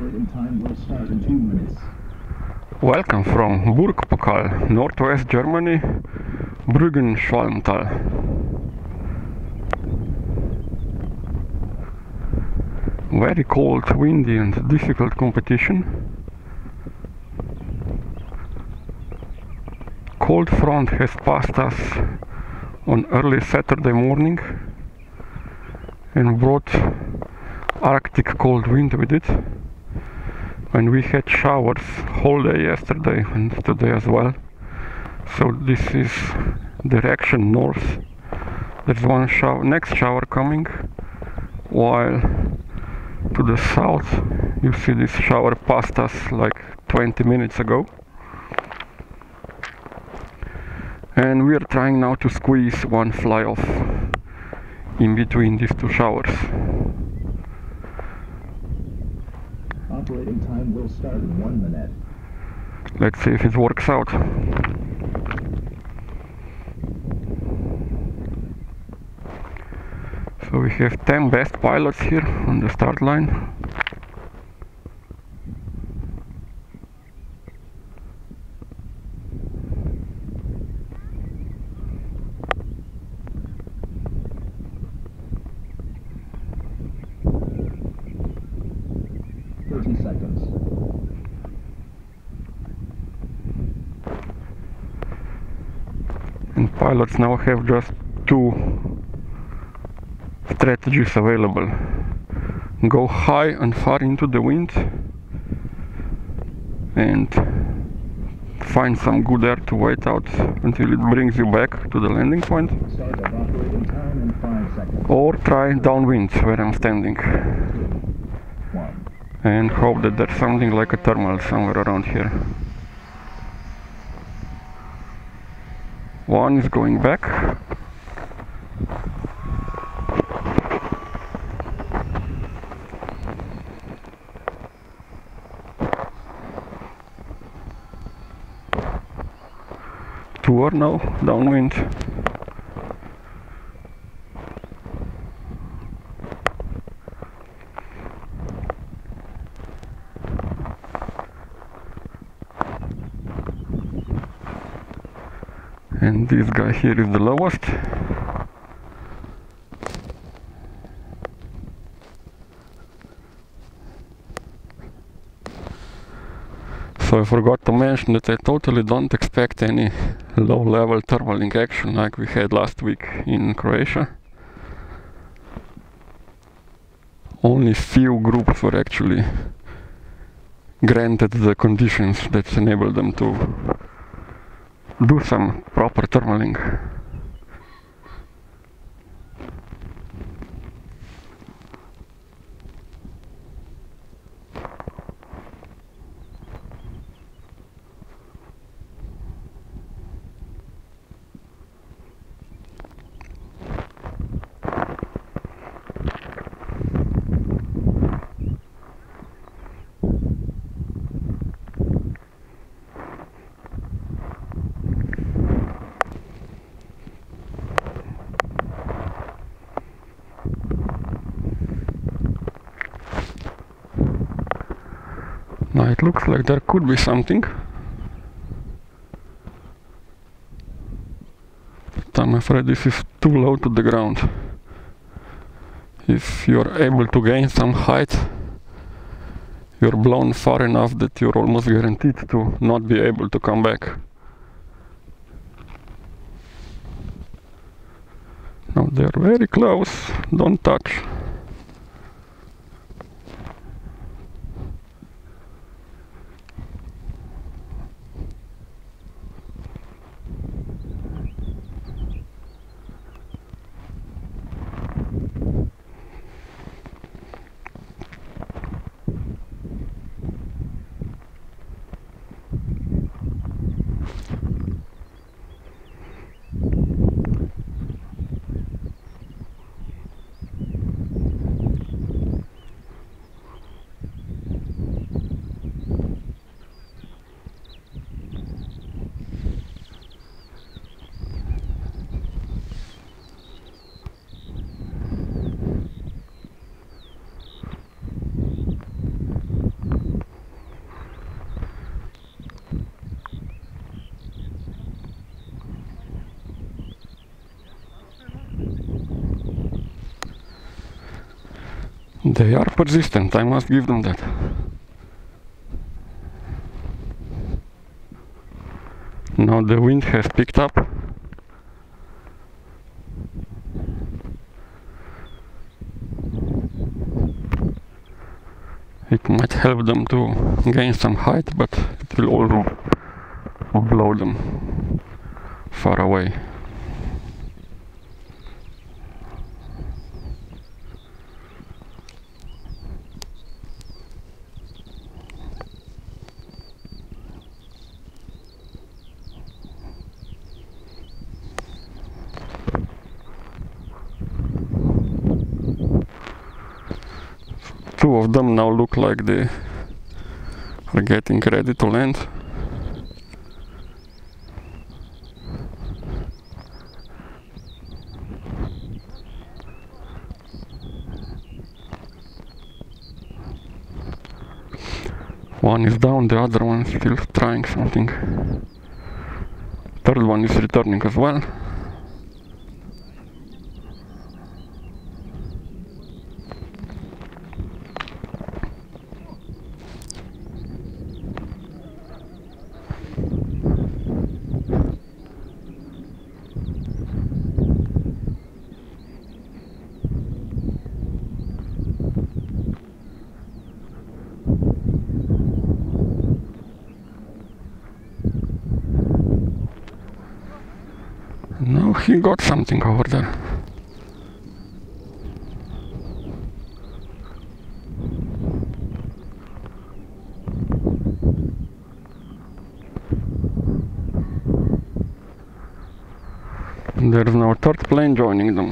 Operating time will start in 2 minutes. Welcome from Burgpokal, northwest Germany, Brüggen-Schwalmtal. Very cold, windy and difficult competition. Cold front has passed us on early Saturday morning and brought Arctic cold wind with it. And we had showers whole day yesterday and today as well. So this is direction north. There's one next shower coming, while to the south you see this shower passed us like 20 minutes ago. And we are trying now to squeeze one fly off in between these two showers. Operating time will start in 1 minute. Let's see if it works out. So we have 10 best pilots here on the start line. And pilots now have just two strategies available. Go high and far into the wind and find some good air to wait out until it brings you back to the landing point. Start of operating time in 5 seconds. Or try downwind where I'm standing 2, 1. and hope that there's something like a thermal somewhere around here. One is going back. Two are now downwind. And this guy here is the lowest. So I forgot to mention that I totally don't expect any low-level thermaling action like we had last week in Croatia. Only few groups were actually granted the conditions that enable them to do some proper thermaling. Now it looks like there could be something, but I'm afraid this is too low to the ground. If you're able to gain some height, you're blown far enough that you're almost guaranteed to not be able to come back. Now they're very close, don't touch. They are persistent, I must give them that. Now the wind has picked up. It might help them to gain some height, but it will also blow them far away. Two of them now look like they are getting ready to land. One is down, the other one is still trying something. Third one is returning as well. No, he got something over there. There's now a third plane joining them.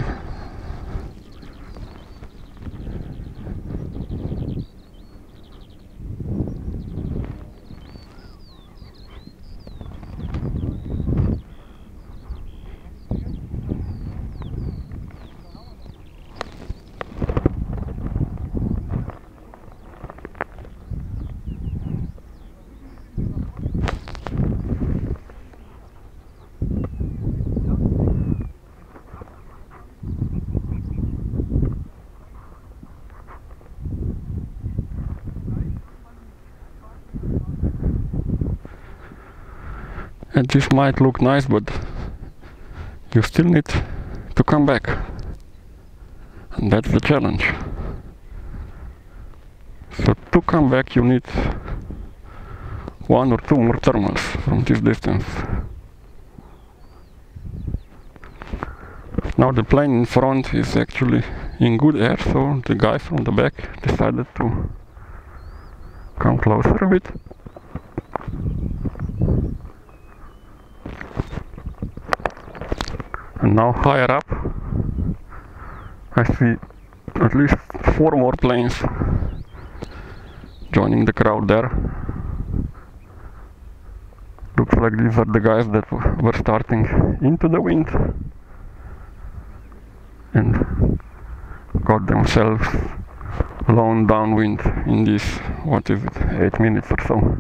And this might look nice, but you still need to come back. And that's the challenge. So to come back you need 1 or 2 more thermals from this distance. Now the plane in front is actually in good air, so the guy from the back decided to come closer a bit. And now higher up I see at least 4 more planes joining the crowd there. Looks like these are the guys that were starting into the wind and got themselves blown downwind in this, what is it, 8 minutes or so.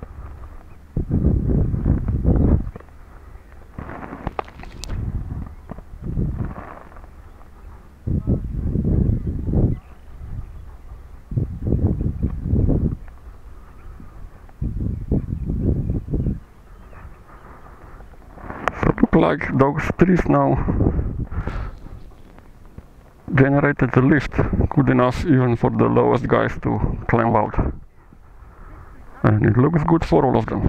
Like those trees now generated a lift good enough even for the lowest guys to climb out, and it looks good for all of them.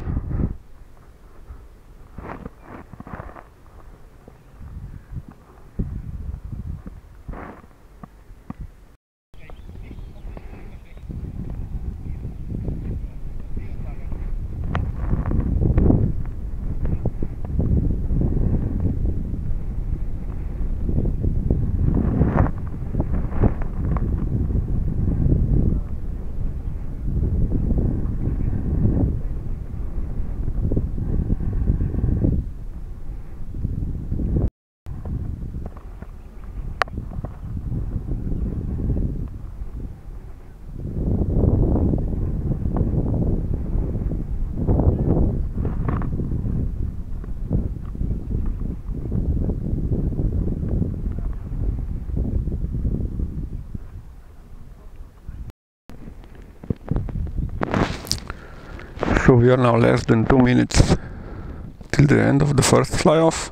So we are now less than 2 minutes till the end of the first fly-off.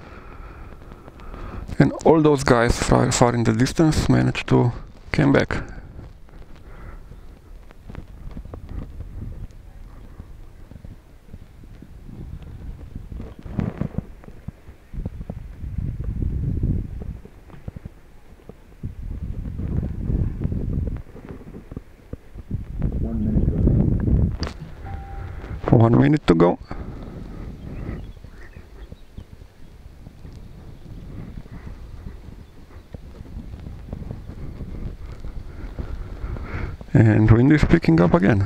And all those guys far in the distance managed to come back. One minute to go. And wind is picking up again.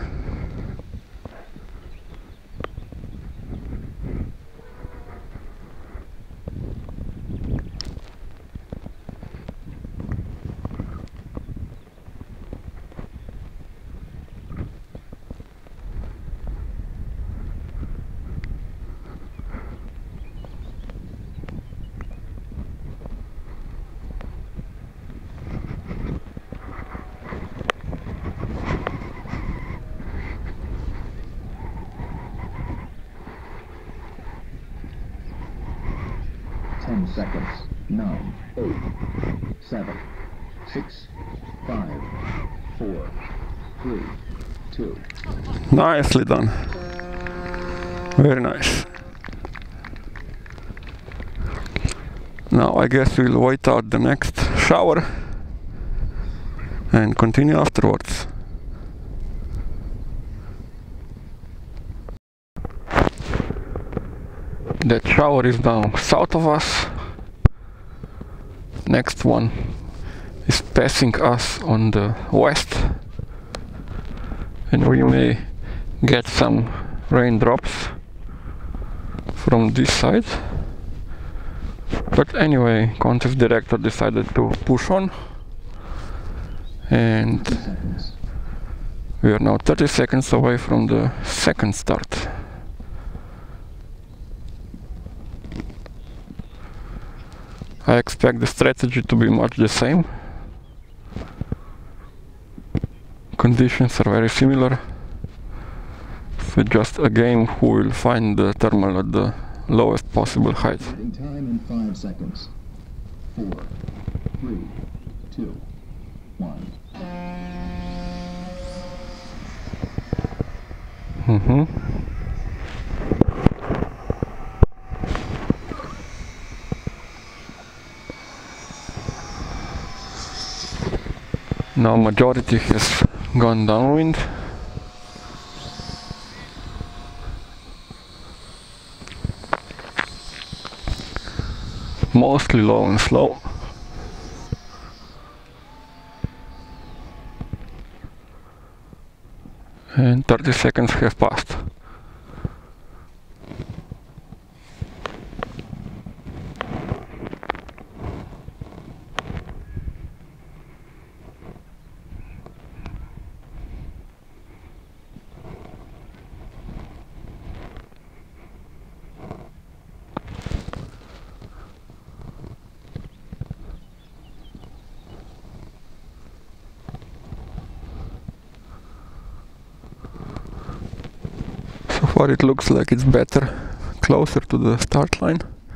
Seconds. 9, 8, 7, 6, 5, 4, 3, 2. Nicely done. Very nice. Now I guess we'll wait out the next shower and continue afterwards. That shower is now south of us. Next one is passing us on the west, and we may get some raindrops from this side. But anyway, contest director decided to push on, and we are now 30 seconds away from the second start. I expect the strategy to be much the same. Conditions are very similar. So just a game who will find the thermal at the lowest possible height. Time in 5 seconds. 4, 3, 2, 1. Now majority has gone downwind. Mostly low and slow. And 30 seconds have passed. So far it looks like it's better, closer to the start line.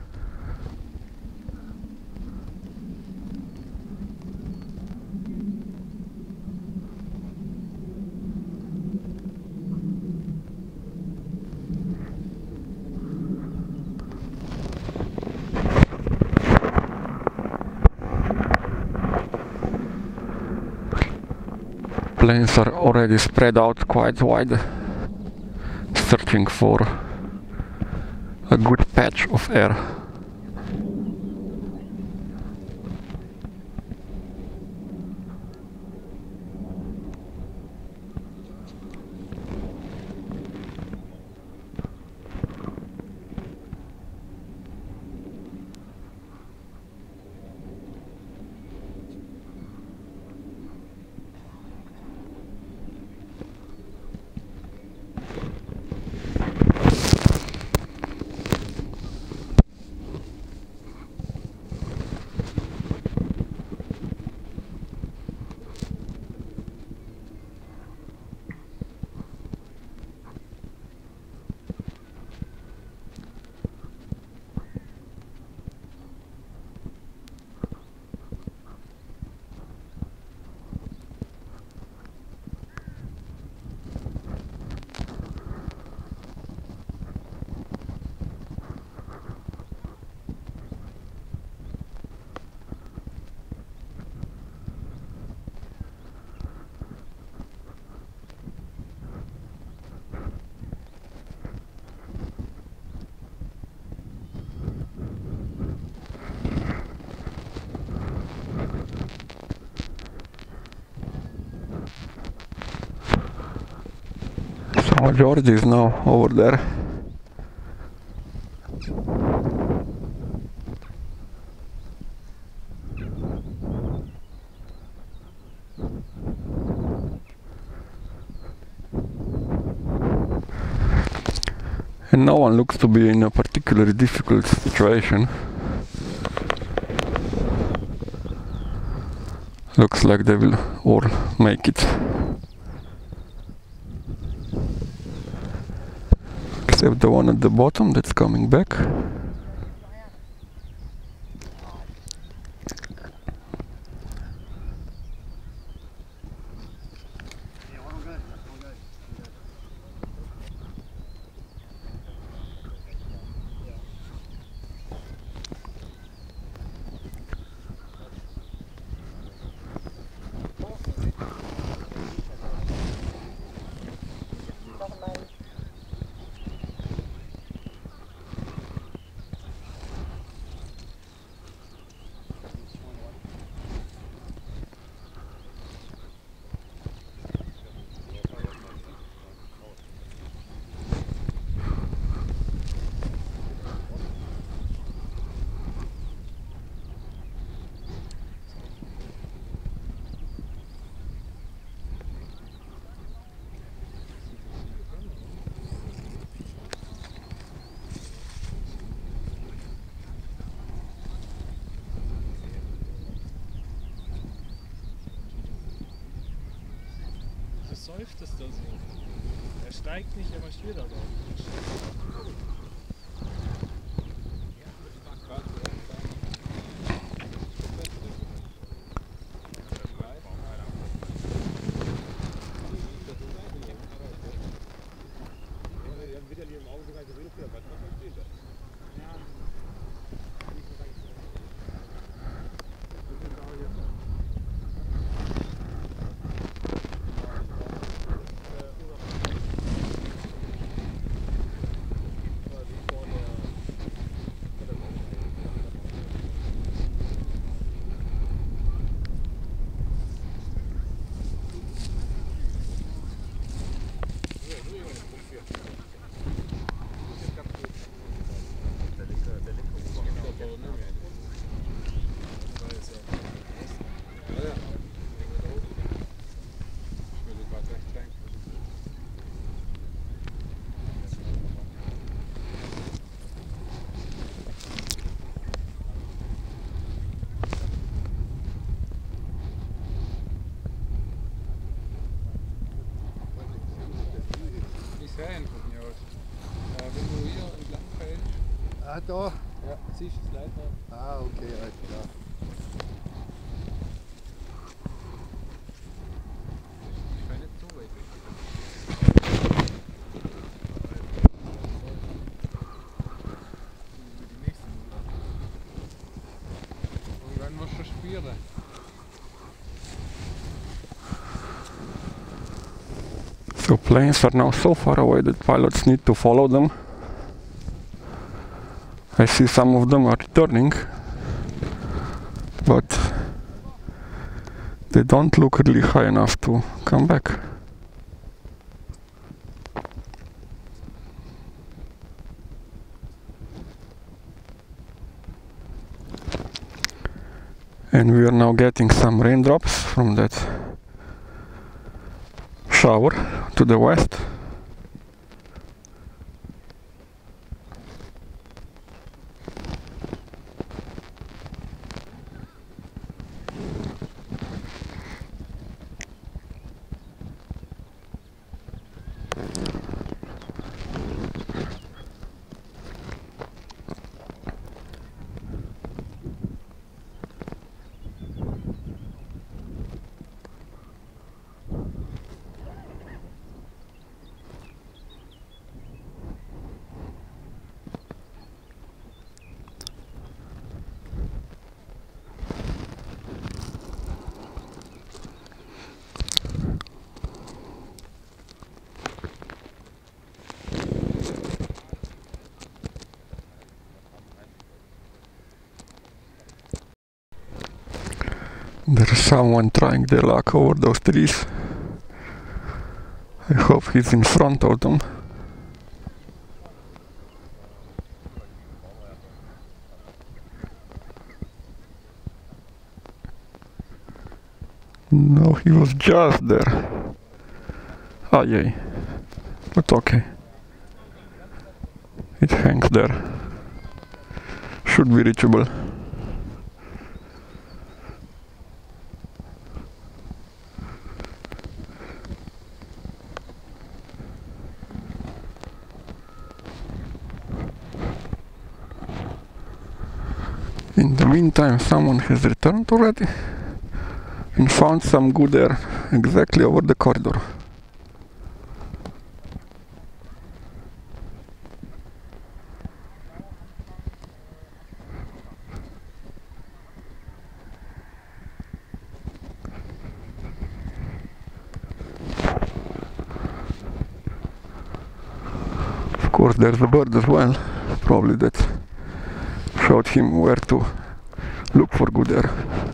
Planes are already spread out quite wide, searching for a good patch of air. So George is now over there. And no one looks to be in a particularly difficult situation. Looks like they will all make it. Except the one at the bottom that's coming back. Säuft es da so. Er steigt nicht, er marschiert aber auch nicht. Von mir aus. Wenn du hier entlang fällst. Ah, da? Ja, siehst du das Leiter? Ah, okay, alles klar. Ich kann nicht so weit weg. Die nächsten Monate. Irgendwann musst du spüren. So planes are now so far away that pilots need to follow them. I see some of them are returning, but they don't look really high enough to come back. And we are now getting some raindrops from that shower to the west. There's someone trying their luck over those trees. I hope he's in front of them. No, he was just there. Ah, yay. But okay. It hangs there. Should be reachable. In the meantime, someone has returned already and found some good air exactly over the corridor. Of course, there's a bird as well, probably that showed him where to look for good air.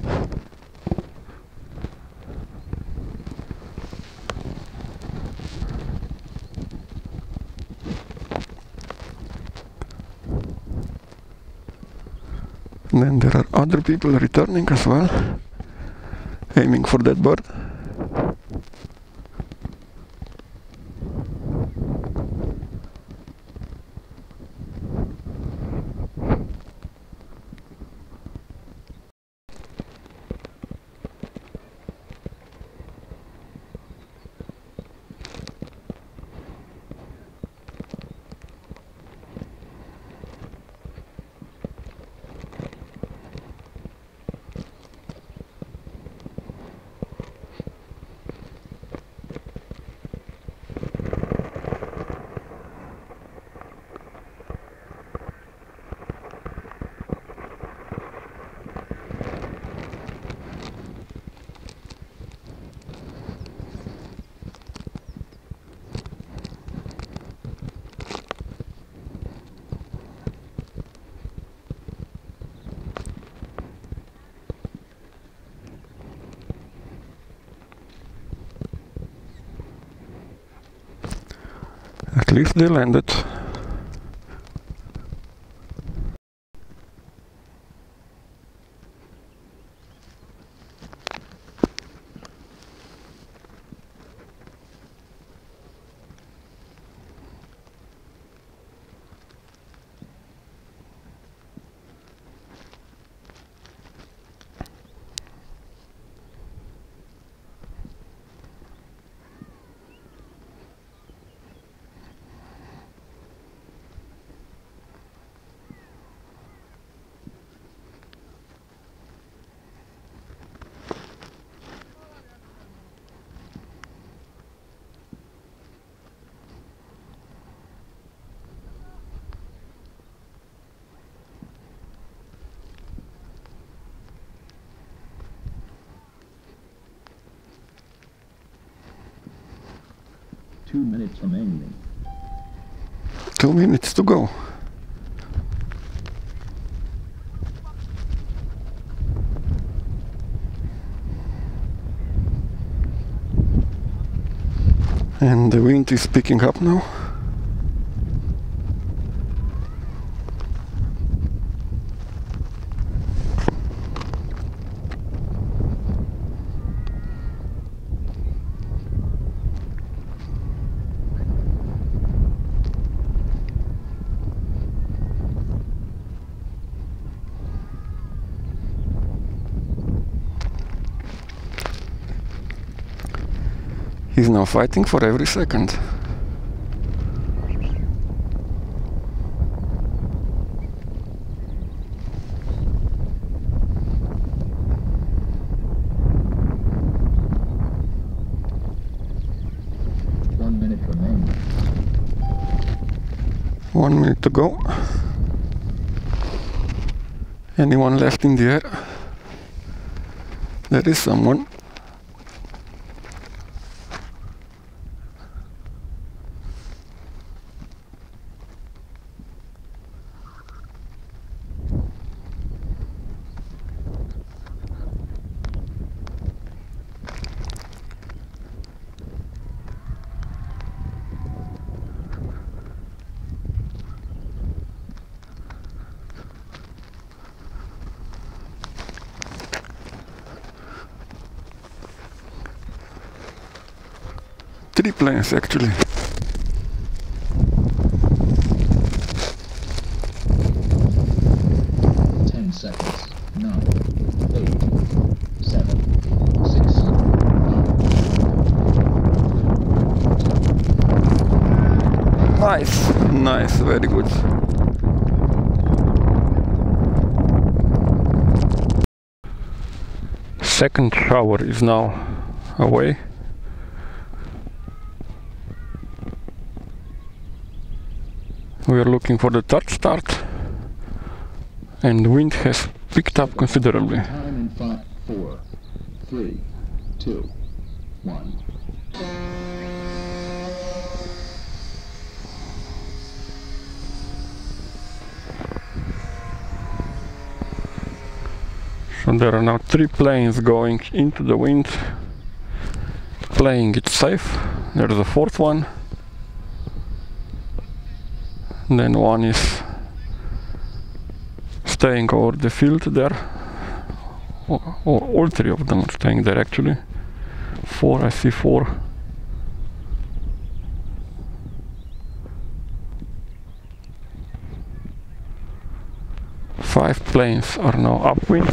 And then there are other people returning as well, aiming for that bird. At least they landed. Two minutes remaining. 2 minutes to go. And the wind is picking up now. He's now fighting for every second. One minute remaining. 1 minute to go. Anyone left in the air? There is someone. 3 planes actually. Seconds. 9, 8, 7, 6, 5. Nice, very good. Second shower is now away. We are looking for the third start, and the wind has picked up considerably. Time in 5, 4, 3, 2, 1. So there are now 3 planes going into the wind, playing it safe. There's a fourth one. And then one is staying over the field there. Or all 3 of them are staying there actually. 4, I see 4. Five planes are now upwind,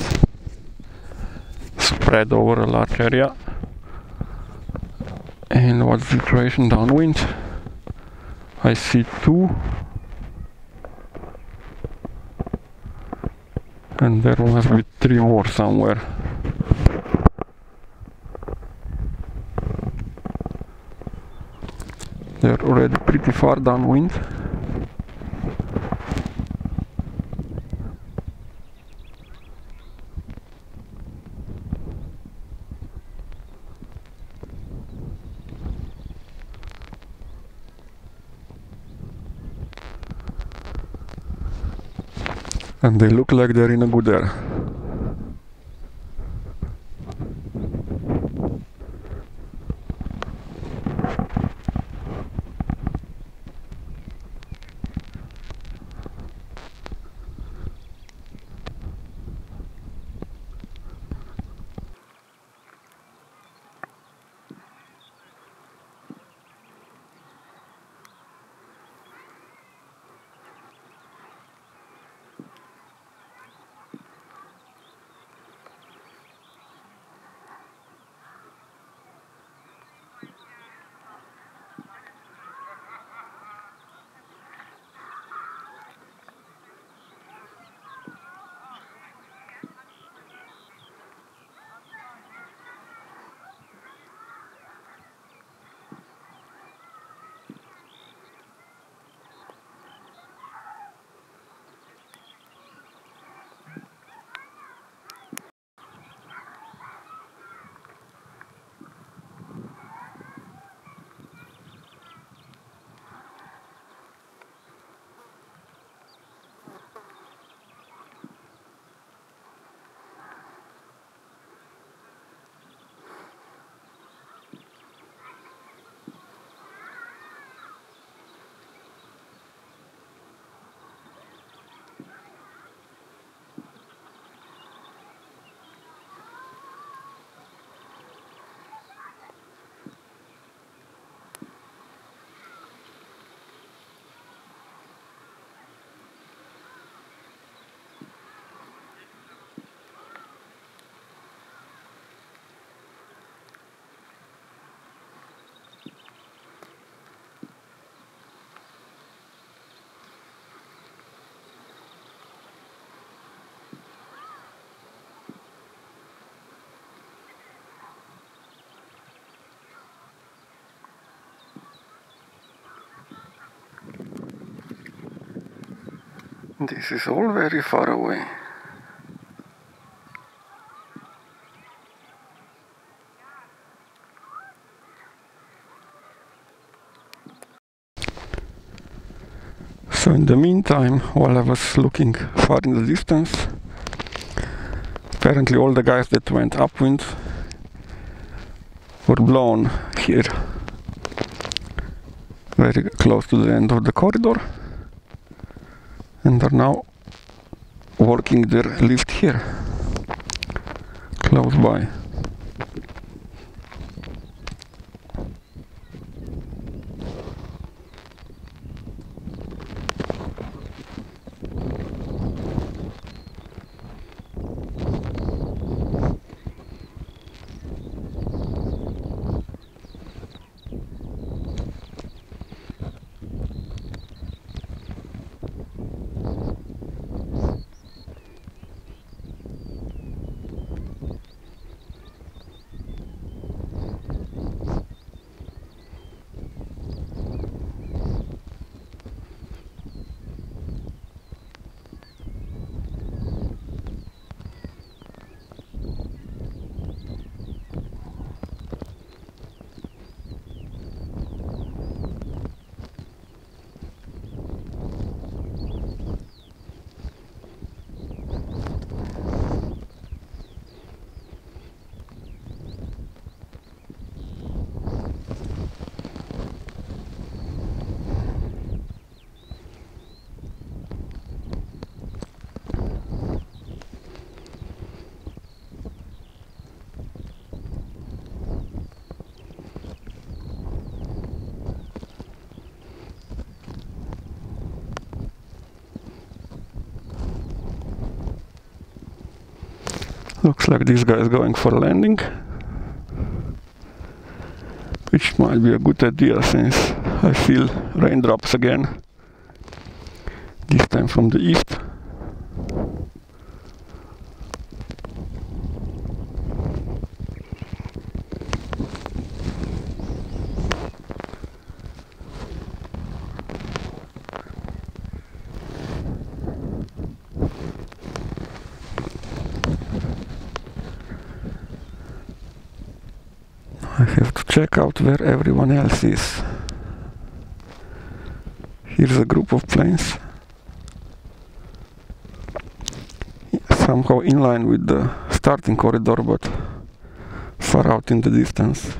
spread over a large area. And what's the situation downwind? I see 2. And there must be 3 more somewhere. They're already pretty far downwind. And they look like they're in a good air. This is all very far away. So in the meantime, while I was looking far in the distance, apparently all the guys that went upwind were blown here, very close to the end of the corridor, and are now working their lift here, close by. Looks like this guy is going for a landing, which might be a good idea since I feel raindrops again, this time from the east. I have to check out where everyone else is. Here's a group of planes, somehow in line with the starting corridor, but far out in the distance.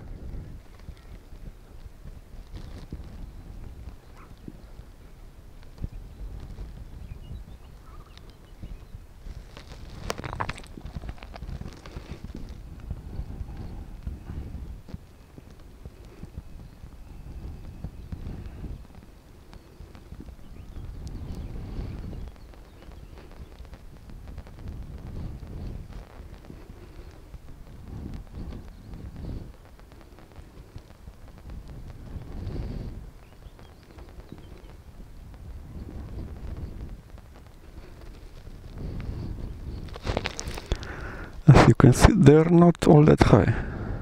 As you can see, they're not all that high.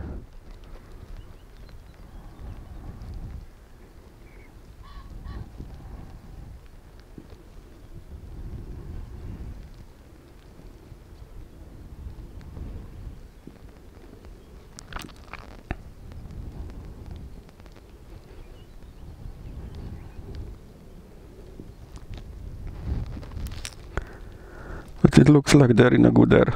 But it looks like they're in a good air.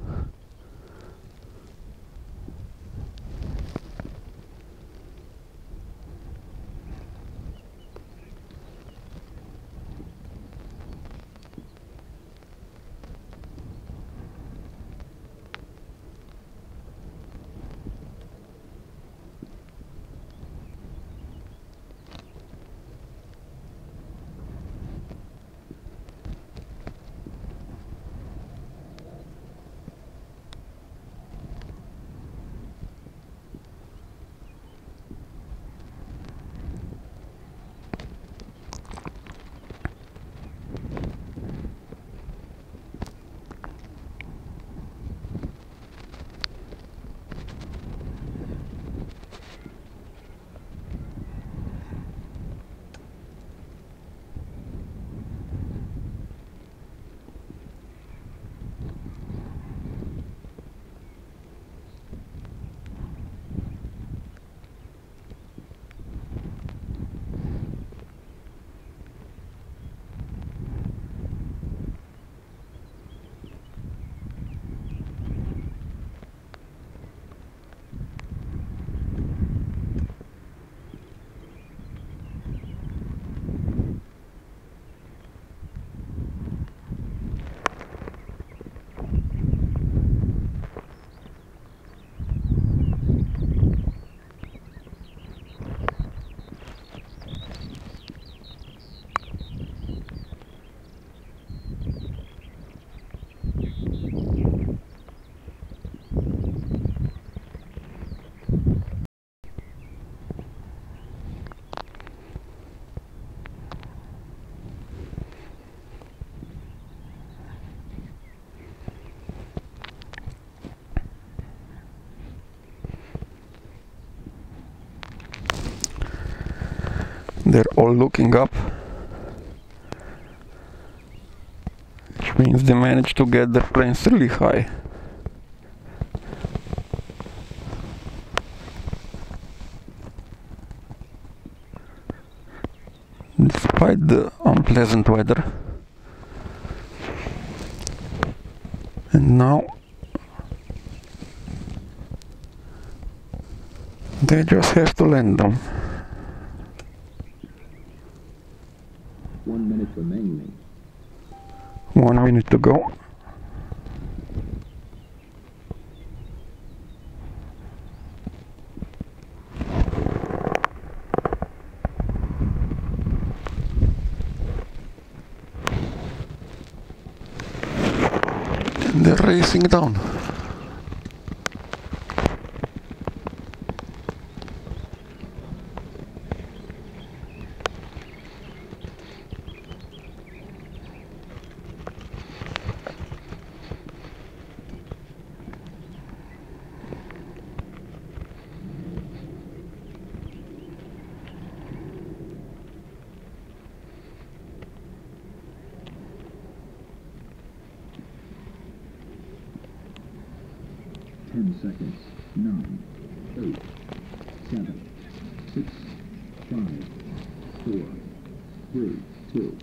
They're all looking up, which means they managed to get their planes really high. Despite the unpleasant weather. And now they just have to land them. 1 minute remaining. 1 minute to go. They're racing down. Seconds. 9, 8, 7, 6, 5, 4, 3, 2,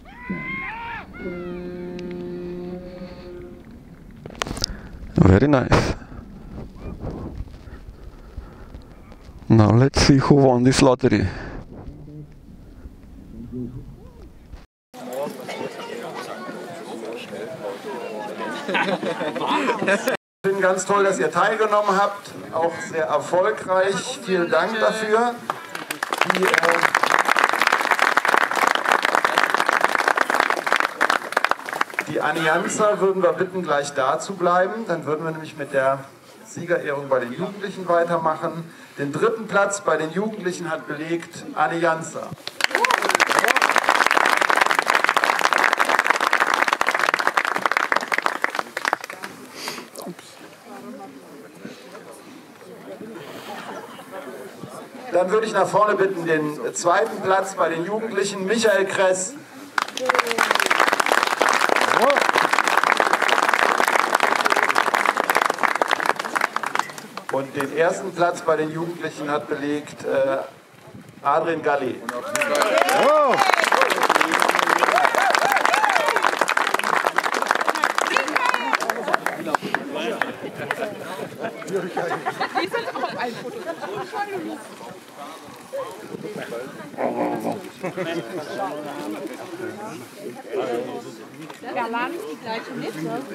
1. Very nice. Now let's see who won this lottery. Ich finde ganz toll, dass ihr teilgenommen habt, auch sehr erfolgreich. Vielen Dank dafür. Die Allianzer würden wir bitten, gleich da zu bleiben. Dann würden wir nämlich mit der Siegerehrung bei den Jugendlichen weitermachen. Den 3. Platz bei den Jugendlichen hat belegt Allianzer. Dann würde ich nach vorne bitten, den 2. Platz bei den Jugendlichen, Michael Kress. Und den 1. Platz bei den Jugendlichen hat belegt Adrian Galli. Ja, laden die gleiche mit.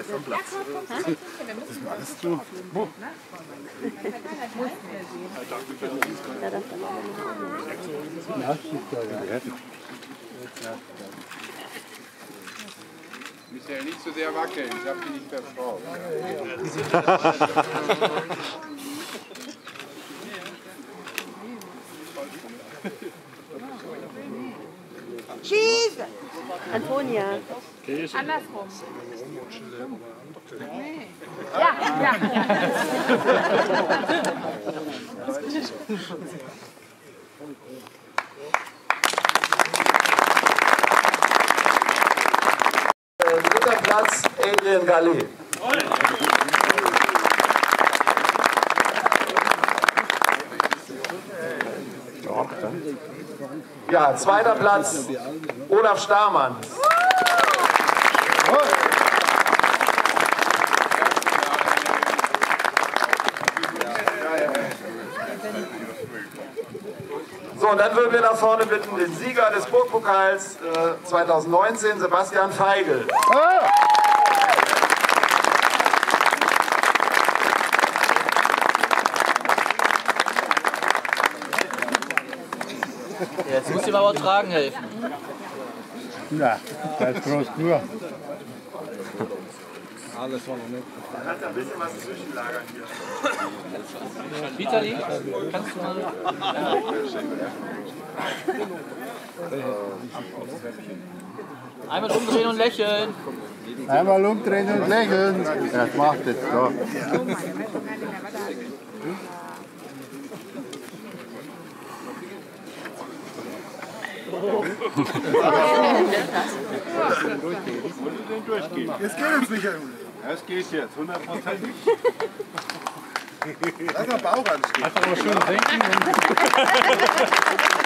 Alles du. Wo? Michael, nicht so sehr wackeln, ich habe die nicht verschraubt. Cheese! Antonia. Andersrum. Ja, ja. Dritter Platz, Adrian Galli. Ja, 2. Platz, Olaf Stamann. So, und dann würden wir nach vorne bitten, den Sieger des Burgpokals 2019, Sebastian Feigl. Jetzt muss ich mir aber tragen helfen. Ja, das ist groß nur. Alles war noch nicht. Man hat ein bisschen was zwischenlagern hier. Vitali, kannst du mal... Einmal umdrehen und lächeln. Einmal umdrehen und lächeln. Das macht jetzt so. Jetzt geht es, Michael. Es geht jetzt, 100%. Lass mal Bauch anstehen. Einfach mal schön senken.